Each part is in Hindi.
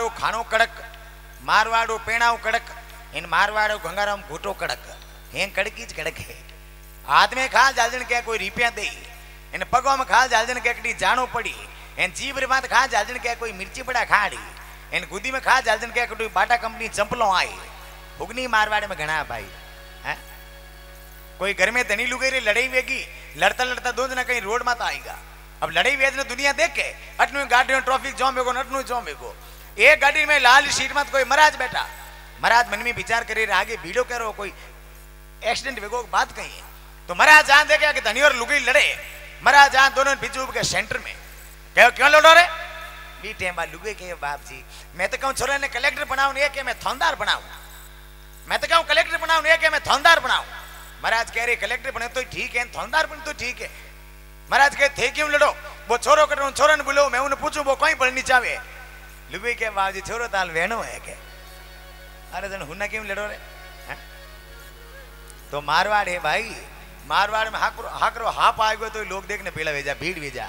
खानो कड़क, मारवाड़ो पेणाव कड़क, इन मारवाड़ो गंगाराम घोटो कड़क, हें कड़की ज कड़क है। हाथ में खाल जालजन के कोई रुपया दे, इन पगों में खाल जालजन के कड़ी जानो पड़ी, इन जीव रे मात खाल जालजन के कोई मिर्ची बड़ा खाड़ी, इन गुदी में खाल जालजन के कोई बाटा कंपनी चंपलों आई। उगनी मारवाड़ में घना भाई हैं। कोई घर में धनी लुगाई रे लड़ाई वेगी, लड़ता लड़ता दो जना कहीं रोड माता आएगा। अब लड़ाई वेज ने दुनिया देख के अटनु गाड़ी में ट्रैफिक जाम बेगो नटनु जाम बेगो। एक गाड़ी में लाल सीट मत कोई महाराज बैठा, महाराज मन में विचार करे आगे भीड़ो करो कोई एक्सीडेंट वेगो बात कही है तो महाराज जान दे कि धनी और लुगाई लड़े। महाराज जान दोनों बिजू के सेंटर में कहो क्यों लड़ो रे बीटे बा लुगाई के बाप जी मैं तो कहूं छोरे ने कलेक्टर बनाऊं नहीं कि मैं थानेदार बनाऊं, मैं तो कहूं कलेक्टर बनाऊं नहीं कि मैं थानेदार बनाऊं। महाराज कह रहे कलेक्टर बने तो ठीक है, थानेदार बने तो ठीक है। महाराज कहे थे क्यों लड़ो, वो छोरो करो छोरा ने बोलो, मैं उन्हें पूछूं वो कहीं पढ़नी चाहे। लुगाई के बाप जी छोरो ताल वेणो है के अरे जन हुना क्यों लड़ो रे है? तो मारवाड़ है भाई, मारवाड़ में हाकरो हाप आ गयो तो लोग देखने पेला भेजा भीड़ भेजा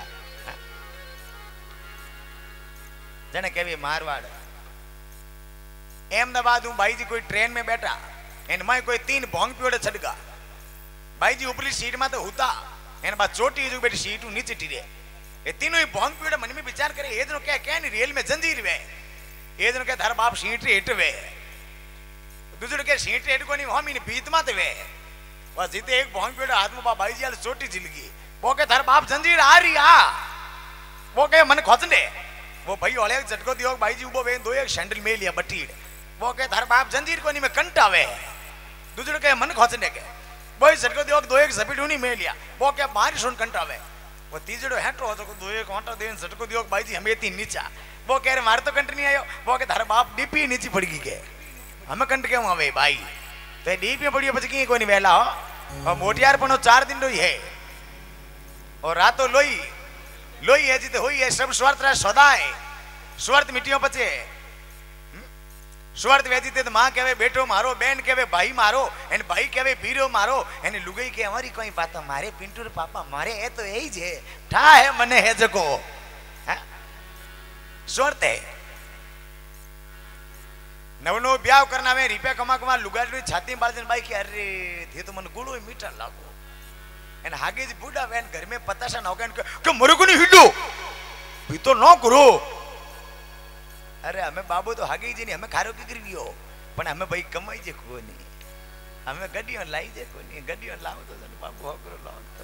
जने कभी मारवाड़। अहमदाबाद हूं भाई जी कोई ट्रेन में बैठा इन मैं कोई 3 भोंग पियोड़े छड़गा भाई जी ऊपरी सीट में तो होता इन बात चोटी जो बैठी सीट नीचे टिरे ये तीनों ही भोंग पियोड़े मन में विचार करे ये क्या क्या नहीं रेल में जंजीर वे ये क्या थार बाप सीट हेट वे दूसरे के सीट हेट को नहीं हम इन बीत मत वे बस जीते एक भोंग पियोड़े हाथ में भाई जी चोटी जिलगी वो के थार बाप जंजीर आ रही आ वो के मन खोचने वो भाई ओले झटको दियो भाई जी उबो वे दो एक सैंडल में लिया बटीड़ वो के थार बाप जंजीर को नहीं में कंटावे दूसरे के मन खोचने के वो झटको दियो दो एक झपीट नहीं में लिया वो के मारी सुन कंटावे वो तीजड़ो हेटो हो तो दो एक आटा दे झटको दियो भाई जी हमें तीन नीचा वो कह रहे मारे तो कंट नहीं आयो वो के थार बाप डीपी नीचे पड़ गई के हमें कंट क्यों आवे भाई तो डीपी पड़ी बच की कोई नहीं वेला हो और मोटियार पनो 4 दिन लोई है और रातों लोई लोई है जिते हुई है सब स्वार्थ रा सौदा है स्वार्थ मिट्टियों पचे स्वार्थ वेजिते तो मां कहवे बेटो मारो बहन कहवे भाई मारो एन भाई कहवे पीरो मारो एन लुगाई के हमारी कोई बात मारे पिंटू रे पापा मारे है तो यही जे ठा है मने है जको स्वार्थ है नवनो ब्याह करना में रुपया कमा कमा लुगाई छाती बालजन भाई के अरे थे तो मन गुड़ो मीठा लागो एन हागे जी बूढ़ा वेन घर में पताशा नौकन के मरे को नहीं हिडो भी तो नो करो अरे हमें बाबू तो हागे जी नहीं हमें खारो की करियो पण हमें भाई कमाई जे को नहीं हमें गड्डियों लाई जे को नहीं गड्डियों लाओ तो जन बाबू होकरो लाओ तो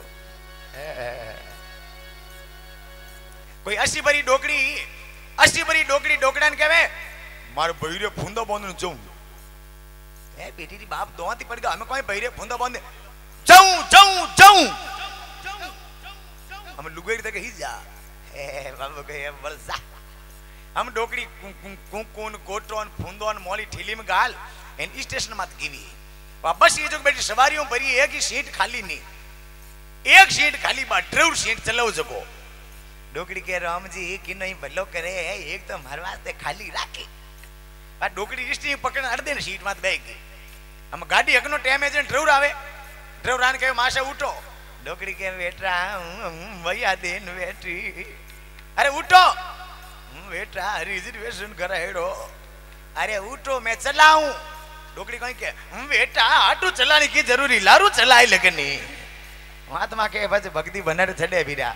कोई 80 भरी डोकड़ी डोकड़ान कहवे मार बहिरे फुंदा बांधन जाऊं ए बेटी री बाप दोवाती पड़ गया हमें कोई बहिरे फुंदा बांधे जाऊं हम लुगाई तक ही जा ए बाबू के बलसा हम डोकड़ी कुंकुन कोटोन फुंदोन मोली ठेली में गाल इन स्टेशन मत गिवी बस ये जो बेटी सवारियों भरी एक ही सीट खाली नहीं एक सीट खाली बा ड्राइवर सीट चलाओ जको डोकड़ी के राम जी कि नहीं भलो करे एक तो हमारे वास्ते खाली राखी बा डोकड़ी स्टीयरिंग पकड़ अड़ दे सीट मत बैठ हम गाड़ी अगनो टाइम एजेंट ड्राइवर आवे ड्राइवर आने के माशा उठो डोकड़ी के बेटा भैया देन बेटी अरे उठो बेटा रिजर्वेशन कराएड़ो अरे उठो मैं चलाऊं डोकड़ी कहीं के बेटा आटू चलाने की जरूरी लारू चलाए लगनी महात्मा के बस भक्ति बनर छड़े बीरा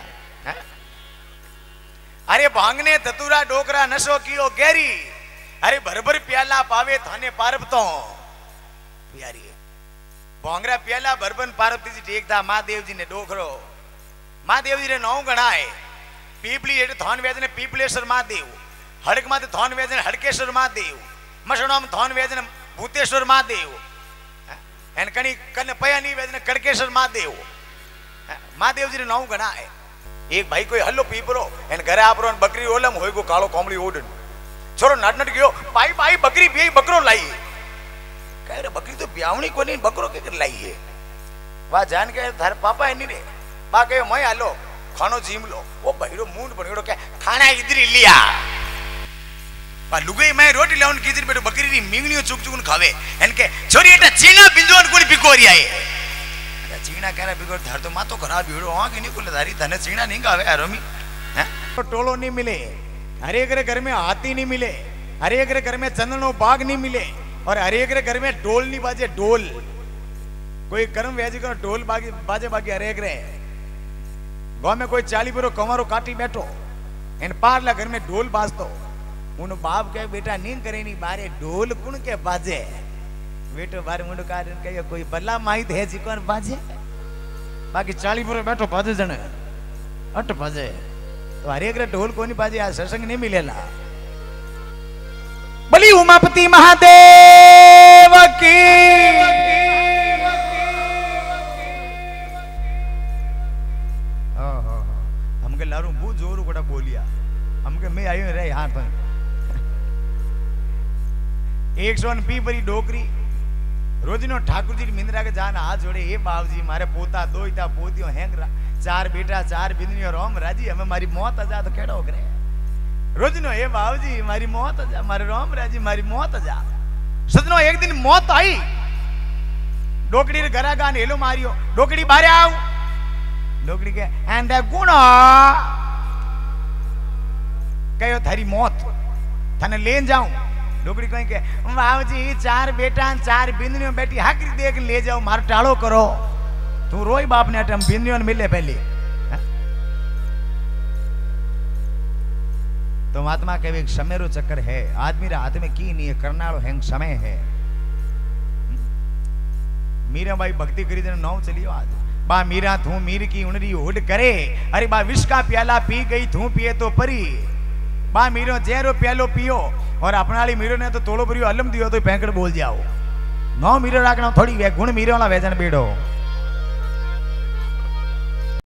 अरे भांगने धतूरा डोकरा नशो कियो गेरी अरे भरभर प्याला पावे थाने पारब तो प्यारी भोंगरा प्याला भरबन पार्वती जी टेक था महादेव जी ने डोकरो महादेव जी ने 9 गणा है पीपली एट थान वेजन पीपलेश्वर महादेव हड़क माते थान वेजन हड़केश्वर महादेव मसणोम थान वेजन भूतेश्वर महादेव एन कनी कन पयानी वेजन कड़केश्वर महादेव महादेव जी ने 9 गणा है एक भाई कोई हल्लो पीपरो एन घरे आपरो बकरी ओलम होय गो कालो कोमड़ी ओडन छोरो नट गयो भाई भाई बकरी भी बकरो लाई कह रे बकरी तो ब्यावणी को नहीं बकरो के कर लाई है वा जान के थार पापा है नहीं रे बा कहे मैं आलो खानो जीम लो वो बहिरो मूंड बनियो क्या खाना इधर लिया पा लुगाई मैं रोटी लाउन कीजर बेटो बकरी री मिंगनियो चुक चुक खावे एनके छोरी एटा चीना बिंजोन कोनी पिकोरी आए अरे चीना कहरा बिगोर धर तो मातो खराब भिड़ो आ के नहीं कुल धारी तने चीना नहीं खावे आरोमी हैं तो टोलो नहीं मिले हर एक घर में हाथी नहीं मिले हर एक घर में चंदनो बाग नहीं मिले और हर एक घर में ढोल नहीं बाजे ढोल कोई कर्म व्याजी करो ढोल बाजे बाकी हर एक गांव में कोई 40 बरो कमारो काटी बैठो इन पारला घर में ढोल बाजतो उन बाप के बेटा नींद करे नहीं बारे ढोल कुण के बाजे बेटो बारे मुंडो काट कहियो कोई बल्ला माहित है जी कौन बाजे बाकी 40 बरो बैठो बाजे जने अट बाजे तो हर एक ढोल कोनी बाजे आ सत्संग नहीं मिलेला बली उमापति महादेव की हमके लारू बहुत जोर कोटा बोलिया हमके मैं आयो रे यहाँ पर 120 बरी डोकरी रोजनो ठाकुर जी मिंद्रा के जान हाथ जोड़े हे बाबूजी मारे पोता दो इता पोतियो हैंग 4 बेटा 4 बिंदनियो रोम राजी हमें मारी मौत आ जा तो केड़ो करे रोजनो हे बाबूजी मारी मौत आ जा मारे रोम राजी मारी मौत आ जा सजनो एक दिन मौत आई डोकड़ी रे घरा गान हेलो मारियो डोकड़ी बाहर आओ डोकड़ी के एंड गुणा कहो थारी मौत थाने लेन जाऊं डोकड़ी कहीं के बाबूजी 4 बेटा 4 बिंदनियों बेटी हाकरी देख ले जाओ मार टाळो करो तू रोई बाप ने अटम बिंदनियों मिले पहले तो महात्मा के एक समय रो चक्कर है आदमी रे हाथ में की नहीं है करनाड़ो हैंग समय है मीरा भाई भक्ति करी देने नौ चलियो आज बा मीरा थू मीर की उनरी होड़ करे अरे बा विष का प्याला पी गई थू पिए तो परी बा मीरो जेरो प्यालो पियो और अपनाली मीरो ने तो तोड़ो भरियो अलम दियो तो पैंकड़ बोल जाओ नौ मीरो राखना थोड़ी वे गुण मीरो वाला वेजन बेड़ो